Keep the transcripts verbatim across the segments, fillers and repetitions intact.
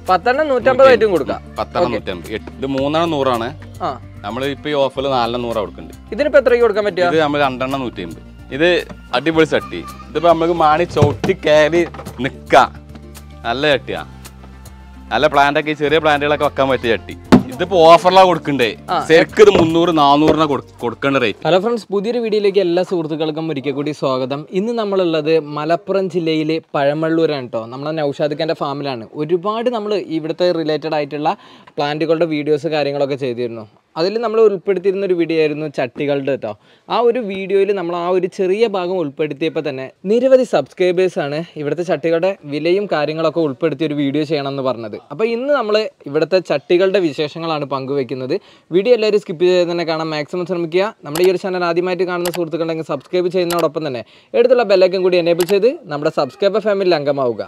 പത്തെണ്ണം നൂറ്റമ്പത് ആയിട്ടും കൊടുക്കാം. പത്തെണ്ണം നൂറ്റമ്പത്. ഇത് മൂന്നെണ്ണം നൂറാണ്. നമ്മൾ ഇപ്പൊ ഈ ഓഫറിൽ നാലെണ്ണം നൂറാ കൊടുക്കുന്നുണ്ട്. ഇതിനിപ്പോ എത്രയ്ക്ക് കൊടുക്കാൻ പറ്റുക? ഇത് നമ്മൾ രണ്ടെണ്ണം നൂറ്റി അമ്പത്. ഇത് അടിപൊളി ചട്ടി. ഇതിപ്പോ നമുക്ക് മാണി ചവിട്ടി കയറി നിക്കാം. നല്ല ചട്ടിയാ. നല്ല പ്ലാന്റൊക്കെ ചെറിയ പ്ലാന്റുകളൊക്കെ വെക്കാൻ പറ്റിയ ചട്ടി. ഇതിപ്പോ ഓഫറിലാ കൊടുക്കണ്ടേ. ശരിക്കും ഇത് മുന്നൂറ് നാനൂറിനാ കൊടുക്കേണ്ട റേറ്റ്. ഹലോ ഫ്രണ്ട്സ്, പുതിയൊരു വീഡിയോയിലേക്ക് എല്ലാ സുഹൃത്തുക്കൾക്കും ഒരിക്കൽ കൂടി സ്വാഗതം. ഇന്ന് നമ്മളുള്ളത് മലപ്പുറം ജില്ലയിലെ പഴമള്ളൂരാണ് കേട്ടോ. നമ്മളെ നൗഷാദ് ഖാന്റെ ഫാമിലാണ്. ഒരുപാട് നമ്മൾ ഇവിടുത്തെ റിലേറ്റഡ് ആയിട്ടുള്ള പ്ലാന്റുകളുടെ വീഡിയോസ് കാര്യങ്ങളൊക്കെ ചെയ്തിരുന്നു. അതിൽ നമ്മൾ ഉൾപ്പെടുത്തിയിരുന്ന ഒരു വീഡിയോ ആയിരുന്നു ചട്ടികളുടെ കേട്ടോ. ആ ഒരു വീഡിയോയിൽ നമ്മൾ ആ ഒരു ചെറിയ ഭാഗം ഉൾപ്പെടുത്തിയപ്പോൾ തന്നെ നിരവധി സബ്സ്ക്രൈബേഴ്സാണ് ഇവിടുത്തെ ചട്ടികളുടെ വിലയും കാര്യങ്ങളൊക്കെ ഉൾപ്പെടുത്തിയ ഒരു വീഡിയോ ചെയ്യണമെന്ന് പറഞ്ഞത്. അപ്പോൾ ഇന്ന് നമ്മൾ ഇവിടുത്തെ ചട്ടികളുടെ വിശേഷങ്ങളാണ് പങ്കുവെക്കുന്നത്. വീഡിയോ എല്ലാവരും സ്കിപ്പ് ചെയ്ത് തന്നെ കാണാൻ മാക്സിമം ശ്രമിക്കുക. നമ്മുടെ ഈ ഒരു ചാനൽ ആദ്യമായിട്ട് കാണുന്ന സുഹൃത്തുക്കളുണ്ടെങ്കിൽ സബ്സ്ക്രൈബ് ചെയ്യുന്നതോടൊപ്പം തന്നെ എടുത്തുള്ള ബെല്ലൈക്കൻ കൂടി എനേബിൾ ചെയ്ത് നമ്മുടെ സബ്സ്ക്രൈബർ ഫാമിലിയിൽ അംഗമാവുക.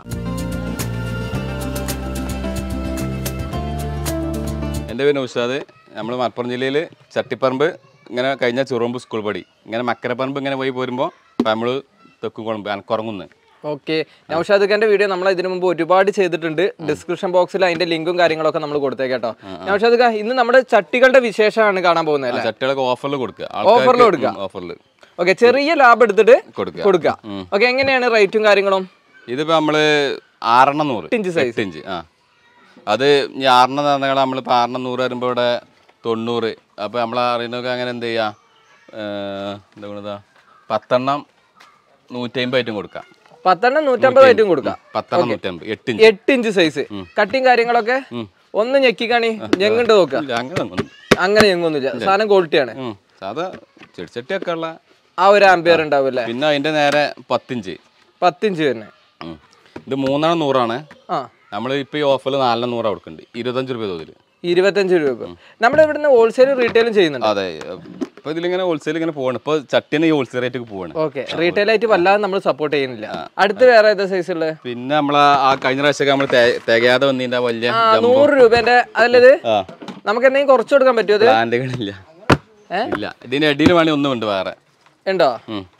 എൻ്റെ പേര് നൗഷാദ്. നമ്മൾ മലപ്പുറം ജില്ലയിൽ ചട്ടിപ്പറമ്പ് ഇങ്ങനെ കഴിഞ്ഞ ചെറുമ്പ് സ്കൂൾ പടി ഇങ്ങനെ മക്കരപ്പറമ്പ് ഇങ്ങനെ പോയി പോരുമ്പോൾ നമ്മൾ തെക്കുംകുളമ്പ് കുറങ്ങുന്നു. ഓക്കെ, നൗഷാദ് ഖാന്റെ വീഡിയോ നമ്മൾ ഇതിനു മുമ്പ് ഒരുപാട് ചെയ്തിട്ടുണ്ട്. ഡിസ്ക്രിപ്ഷൻ ബോക്സിൽ അതിന്റെ ലിങ്കും കാര്യങ്ങളൊക്കെ നമ്മൾ കൊടുത്തേട്ടോ. നൗഷാദ് ഖാൻ, ഇന്ന് നമ്മുടെ ചട്ടികളുടെ വിശേഷമാണ് കാണാൻ പോകുന്നത്. ചട്ടികളൊക്കെ ഓഫറിൽ കൊടുക്കുക. ഓഫറിൽ കൊടുക്കുക. ഓഫറിൽ ഓക്കെ, ചെറിയ ലാഭം എടുത്തിട്ട് കൊടുക്കുക. ഓക്കെ, എങ്ങനെയാണ് റേറ്റും കാര്യങ്ങളും? ഇതിപ്പോ നമ്മള് ആറെണ്ണം നൂറ് ഇഞ്ച് സൈസ് ഇഞ്ച് ആ അത് ഈ ആറെണ്ണം തന്നങ്ങൾ നമ്മളിപ്പോൾ ആറെണ്ണം നൂറ് വരുമ്പോൾ ഇവിടെ തൊണ്ണൂറ്. അപ്പോൾ നമ്മൾ അറിയുന്നതൊക്കെ അങ്ങനെ എന്ത് ചെയ്യുക, എന്താ പറയുക, പത്തെണ്ണം നൂറ്റമ്പത് ആയിട്ടും കൊടുക്കാം. പത്തെണ്ണം നൂറ്റമ്പത് ആയിട്ടും കൊടുക്കാം. പത്തെണ്ണം നൂറ്റമ്പത്. എട്ട് ഇഞ്ച് എട്ട് ഇഞ്ച് സൈസ് കട്ടിങ് കാര്യങ്ങളൊക്കെ ഒന്ന് ഞെക്കിക്കാണി ഞെങ്ങണ്ട് നോക്കാം. അങ്ങനെ ഞെങ്ങൊന്നുമില്ല, സാധനം ക്വാളിറ്റിയാണ്. സാധാ ചെടിച്ചട്ടിയൊക്കെ ഉള്ള ആ ഒരു ആംപിയർ ഉണ്ടാവില്ലേ. പിന്നെ അതിന്റെ നേരെ പത്തിഞ്ച് പത്തിഞ്ച് തന്നെ. ഇത് മൂന്നെണ്ണം നൂറാണ്. നമ്മൾ ഇപ്പൊ ഈ ഓഫറിൽ നാലെണ്ണം നൂറാ കൊടുക്കുന്നുണ്ട്. ഇരുപത്തഞ്ച് രൂപ തോതിൽ ഇരുപത്തഞ്ച് രൂപ. നമ്മുടെ ഇവിടുന്ന് ഹോൾസെയിലും റീറ്റെയിലും ചെയ്യുന്നുണ്ട്. അതെ, ഇപ്പൊ ഇതിലിങ്ങനെ ഹോൾസെയിൽ ഇങ്ങനെ പോവാണ്. ഇപ്പൊ ചട്ടിന് ഈ ഹോൾസെയിൽ റേറ്റ് പോവാണ്. ഓക്കെ, റീറ്റെയിൽ ആയിട്ട് വല്ലാതെ നമ്മൾ സപ്പോർട്ട് ചെയ്യുന്നില്ല. അടുത്ത് വേറെ ഏതാ സൈസ് ഉള്ളത്? പിന്നെ നമ്മളെ ആ കഴിഞ്ഞ പ്രാവശ്യം നമ്മൾ തികയാതെ വന്നിന്റെ വലിയ നൂറ് രൂപന്റെ അതല്ലത്. നമുക്ക് എന്തെങ്കിലും കുറച്ച് കൊടുക്കാൻ പറ്റുമോ? പ്ലാന്റുകളില്ല, ഇല്ല. ഇതിന്റെ അടിയിൽ വേണമെങ്കിൽ ഒന്നും ഉണ്ട് വേറെ ഉണ്ടോ?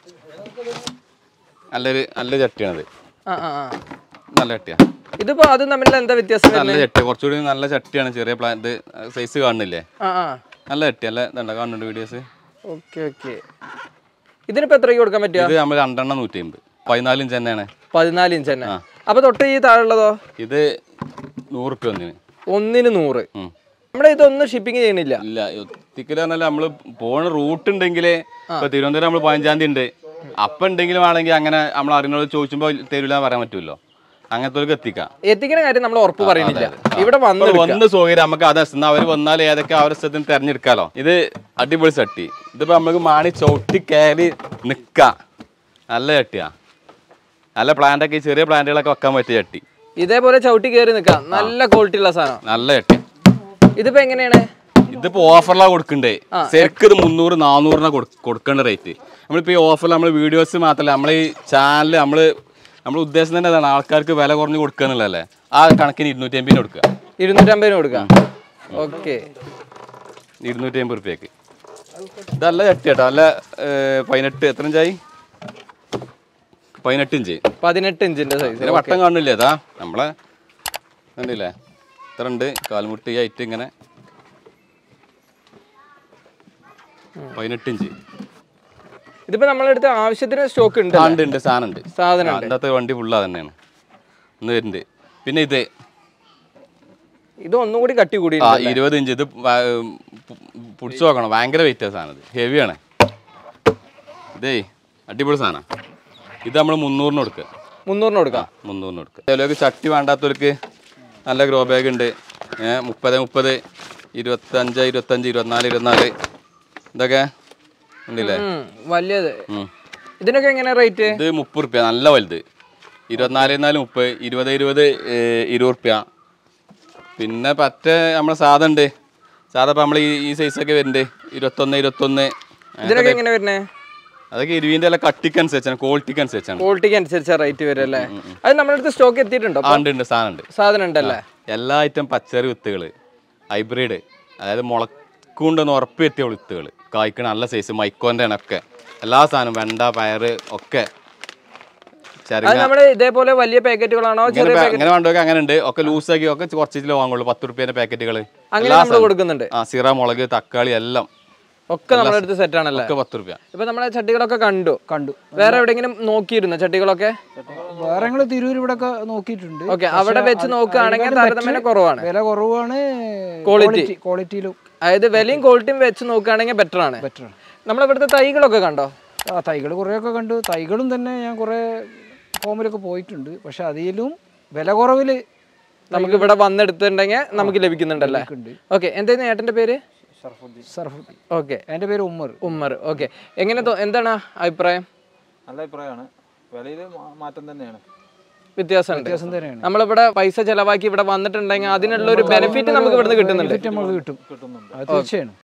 നല്ലൊരു നല്ല ചട്ടിയാണത്. നല്ല ചട്ടിയാ. ഇതിപ്പോ അതും തമ്മിൽ എന്താ വ്യത്യാസം? നല്ല ചട്ടി, കുറച്ചുകൂടി നല്ല ചട്ടിയാണ്. ചെറിയ പ്ലാന്റ് സൈസ് കാണുന്നില്ലേ, നല്ല ചട്ടി. നല്ല ഇതുണ്ട്, കാണുന്നുണ്ട് വീഡിയോസ്. Okay okay. ഇതിനിപ്പോ എത്രയ്ക്ക് കൊടുക്കാൻ പറ്റുക? ഇത് നമ്മൾ രണ്ടെണ്ണം നൂറ്റി അമ്പത്. പതിനാല് ഇഞ്ച് തന്നെയാണ്. പതിനാല് ഇഞ്ച് തന്നെ. അപ്പൊ തൊട്ട് ഈ താഴെയുള്ളതോ? ഇത് നൂറ് റുപ്യ ഒന്നിന്. ഒന്നിന് നൂറ്. നമ്മുടെ ഇതൊന്നും ഷിപ്പിംഗ് ചെയ്യണില്ല. ഇല്ല, എത്തിക്കല് പറഞ്ഞാൽ നമ്മള് പോണ റൂട്ട് ഉണ്ടെങ്കിലേ. ഇപ്പൊ തിരുവനന്തപുരം നമ്മൾ പതിനഞ്ചാം തീയതി ഉണ്ട്. അപ്പൊ എന്തെങ്കിലും ആണെങ്കിൽ അങ്ങനെ നമ്മൾ അറിയുന്നത് ചോദിച്ചുമ്പോ തരൂല പറയാൻ പറ്റുമല്ലോ. അങ്ങനത്തെ എത്തിക്കാം. എത്തിക്കുന്ന കാര്യം നമ്മൾ ഉറപ്പ് പറയുന്നില്ല. ഇവിടെ വന്ന് വന്ന് സൗകര്യം നമുക്ക് അത് അവർ വന്നാൽ ഏതൊക്കെ അവസ്ഥത്തിന് തെരഞ്ഞെടുക്കാലോ. ഇത് അടിപൊളി ചട്ടി. ഇതിപ്പോ നമുക്ക് മാണി ചവിട്ടി കയറി നിക്കാം. നല്ല ചട്ടിയാ. നല്ല പ്ലാന്റൊക്കെ ചെറിയ പ്ലാന്റുകളൊക്കെ വെക്കാൻ പറ്റിയ ചട്ടി. ഇതേപോലെ ചവിട്ടി കയറി നിക്കാം. നല്ല ക്വാളിറ്റി ഉള്ള സാധനം. നല്ല ചട്ടി. ഇതിപ്പോ എങ്ങനെയാണ്? ഇതിപ്പോ ഓഫറിലാ കൊടുക്കണ്ടേ. ശരിക്കും ഇത് മുന്നൂറ് നാനൂറിനാ കൊടുക്കേണ്ട റേറ്റ്. നമ്മളിപ്പോ ഈ ഓഫറിൽ നമ്മള് വീഡിയോസ് മാത്രമല്ല, നമ്മളെ ഈ ചാനല് നമ്മള് നമ്മൾ ഉദ്ദേശം തന്നെ അതാണ്, ആൾക്കാർക്ക് വില കുറഞ്ഞ് കൊടുക്കുക എന്നുള്ളതല്ലേ. ആ കണക്കിന് ഇരുന്നൂറ്റി അമ്പതിന് കൊടുക്കുക. ഇരുന്നൂറ്റി അമ്പതിന് കൊടുക്കാം. ഓക്കെ, ഇരുന്നൂറ്റി അമ്പത് റുപ്യക്ക്. ഇതല്ല ചട്ടി കേട്ടോ. നല്ല പതിനെട്ട് എത്ര ഇഞ്ചായി? പതിനെട്ട് ഇഞ്ച്. പതിനെട്ട് ഇഞ്ചിന്റെ സൈസ്. വട്ടം കാണില്ലേ? അതാ നമ്മളെ കണ്ടില്ലേ, ഇത്ര ഉണ്ട്. കാൽമുട്ടി ആയിട്ട് ഇങ്ങനെ പതിനെട്ട് ഇഞ്ച്. ഇതിപ്പോ നമ്മളെടുത്ത് ആവശ്യത്തിന് സ്റ്റോക്ക് ഉണ്ട്. ഉണ്ട്, സാധനം ഉണ്ട്. സാധനം ഇന്നത്തെ വണ്ടി ഫുള്ളാ തന്നെയാണ് ഇന്ന് വരുന്നുണ്ട്. പിന്നെ ഇത് ഇത് ഒന്നുകൂടി കട്ടി കൂടി ഇരുപത് ഇഞ്ച്. ഇത് പിടിച്ചു നോക്കണം, ഭയങ്കര വെയിറ്റ് സാധനം. ഇത് ഹെവിയാണ്. ഇതേ അടിപൊളി സാധനം. ഇത് നമ്മൾ മുന്നൂറിന് കൊടുക്കുക. മുന്നൂറിന് കൊടുക്കാം. മുന്നൂറിന് കൊടുക്കുക. ചിലർക്ക് ചട്ടി വേണ്ടാത്തവർക്ക് നല്ല ഗ്രോ ബാഗ് ഉണ്ട്. മുപ്പത് മുപ്പത് ഇരുപത്തഞ്ച് ഇരുപത്തഞ്ച് ഇരുപത്തിനാല് ഇരുപത്തിനാല് ഇതൊക്കെ ഉണ്ടല്ലേ, വലിയത്. ഇതിനൊക്കെ എങ്ങനെ റേറ്റ്? ഇത് മുപ്പത് റുപ്യ നല്ല വലുത്. ഇരുപത്തിനാല് നാല് മുപ്പത്, ഇരുപത് ഇരുപത് ഇരുപത് റുപ്യ. പിന്നെ പറ്റ നമ്മളെ സാധ ഉണ്ട്. സാധാ ഇപ്പം നമ്മൾ ഈ സൈസൊക്കെ വരുന്നുണ്ട്. ഇരുപത്തൊന്ന് ഇരുപത്തൊന്ന്. ഇതിനൊക്കെ എങ്ങനെ വരുന്നേ? അതൊക്കെ ഇരുവിന്റെ എല്ലാം കട്ടിക്ക് അനുസരിച്ചാണ്, ക്വാളിറ്റിക്ക് അനുസരിച്ചാണ്. ക്വാളിറ്റിക്ക് അനുസരിച്ചാ റേറ്റ് വരും അല്ലേ? അത് നമ്മുടെ അടുത്ത് സ്റ്റോക്ക് എത്തിയിട്ടുണ്ടോ? ഉണ്ട്, സാധനം ഉണ്ട്. സാധനം ഉണ്ടല്ലേ? എല്ലാ ഐറ്റം പച്ചക്കറി വിത്തുകൾ, ഹൈബ്രിഡ്, അതായത് മുളക്കുണ്ടെന്ന് ഉറപ്പ് എത്തിയ വിത്തുകൾ, കായ്ക്കണ നല്ല സൈസ് മൈക്കോൻ്റെ ഒക്കെ എല്ലാ സാധനവും, വെണ്ട പയറ് ഒക്കെ അത് നമ്മുടെ ഇതേപോലെ വലിയ പാക്കറ്റുകളാണോ ചെറിയ അങ്ങനെ വേണ്ടൊക്കെ അങ്ങനെ ഉണ്ട് ഒക്കെ ലൂസാക്കി ഒക്കെ കുറച്ചിട്ട് വാങ്ങുള്ളൂ പത്ത് റുപ്യേന്റെ പാക്കറ്റുകൾ അങ്ങനെ നമ്മൾ കൊടുക്കുന്നുണ്ട് ആ സീറ മുളക് തക്കാളി എല്ലാം ഒക്കെ നമ്മുടെ അടുത്ത് സെറ്റ് ആണല്ലേ പത്ത് റുപ്യ ഇപ്പൊ നമ്മളെ ചട്ടികളൊക്കെ കണ്ടു കണ്ടു വേറെ എവിടെയെങ്കിലും നോക്കിയിരുന്നോ ചട്ടികളൊക്കെ വേറെ ഞങ്ങള് തിരൂർ ഇവിടെ ഒക്കെ നോക്കിയിട്ടുണ്ട് ഓക്കെ അവിടെ വെച്ച് നോക്കുകയാണെങ്കിൽ താരതമ്യേന കുറവാണ് വില കുറവാണ് ക്വാളിറ്റി ക്വാളിറ്റിയിലും അതായത് വിലയും ക്വാളിറ്റിയും വെച്ച് നോക്കുകയാണെങ്കിൽ ബെറ്റർ ആണ് ബെറ്റർ ആണ് നമ്മളിവിടുത്തെ തൈകളൊക്കെ കണ്ടോ ആ തൈകൾ കുറേയൊക്കെ കണ്ടു തൈകളും തന്നെ ഞാൻ കുറേ ഫോമിലൊക്കെ പോയിട്ടുണ്ട് പക്ഷെ അതിലും വില കുറവില് നമുക്ക് ഇവിടെ വന്നെടുത്തിട്ടുണ്ടെങ്കിൽ നമുക്ക് ലഭിക്കുന്നുണ്ടല്ലേ ഓക്കെ എന്തായിരുന്നു ഏട്ടന്റെ പേര് സർഫുദ്ദീൻ ഓക്കെ എൻ്റെ പേര് ഉമ്മർ ഉമ്മർ ഓക്കെ എങ്ങനെ എന്താണ് അഭിപ്രായം നല്ല അഭിപ്രായമാണ് വിലയിൽ മാറ്റം തന്നെയാണ് വ്യത്യാസമുണ്ട് വ്യത്യാസം തന്നെയാണ് നമ്മളിവിടെ പൈസ ചെലവാക്കി ഇവിടെ വന്നിട്ടുണ്ടെങ്കിൽ അതിനുള്ള ഒരു ബെനിഫിറ്റ് നമുക്ക് ഇവിടുന്ന് കിട്ടുന്നുണ്ട് നമുക്ക് കിട്ടും കിട്ടുന്നുണ്ട് അത് തീർച്ചയാണ്